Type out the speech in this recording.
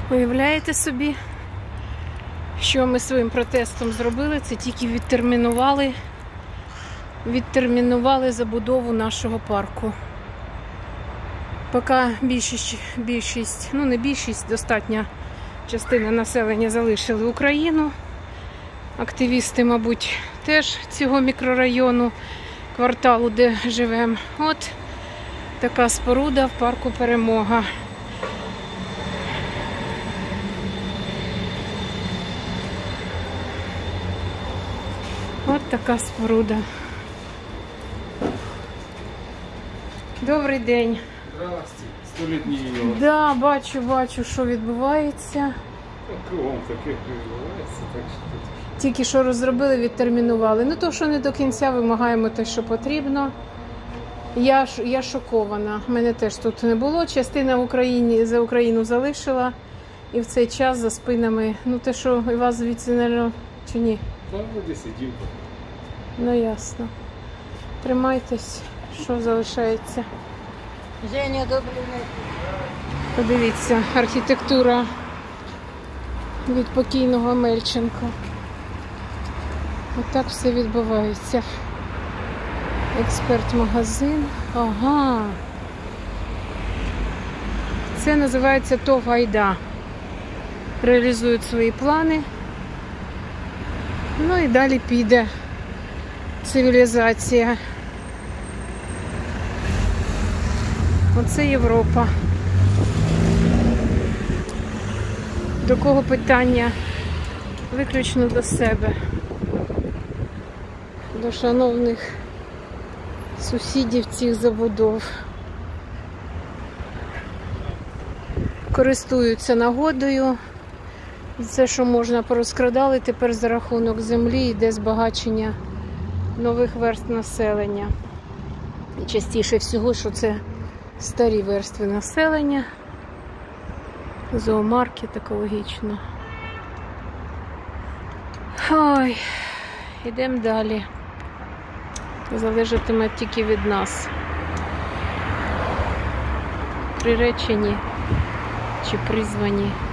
Уявляєте собі, що ми своїм протестом зробили? Це тільки відтермінували забудову нашого парку. Поки більшість, ну не більшість, достатня частина населення залишили Україну. Активісти, мабуть, теж цього мікрорайону, кварталу, де живемо. От така споруда в парку Перемога. От така споруда. Добрий день. Здравствуйте. Столітній його. Да, бачу, що відбувається. Кругом таке відбувається, так що тут. Тільки що розробили, відтермінували. Ну то, що не до кінця вимагаємо те, що потрібно. Я шокована. Мене теж тут не було. Частина за Україну залишила. І в цей час за спинами. Ну те, що і вас звідси, не чи ні? Там вроді сидів. Ну ясно. Тримайтесь, що залишається. Женя, добрий вечір. Подивіться, архітектура від покійного Мельченка. Отак все відбувається. Експерт-магазин. Ага. Це називається ТОВ «Айда». Реалізують свої плани. Ну і далі піде цивілізація. Оце Європа. До кого питання? Виключно до себе. До шановних сусідів цих забудов. Користуються нагодою. Все, що можна, порозкрадали, тепер за рахунок землі йде збагачення нових верств населення. І частіше всього, що це старі верстви населення. Зоомаркет екологічно. Ой, йдемо далі. Залежатиме тільки від нас. Приречені чи призвані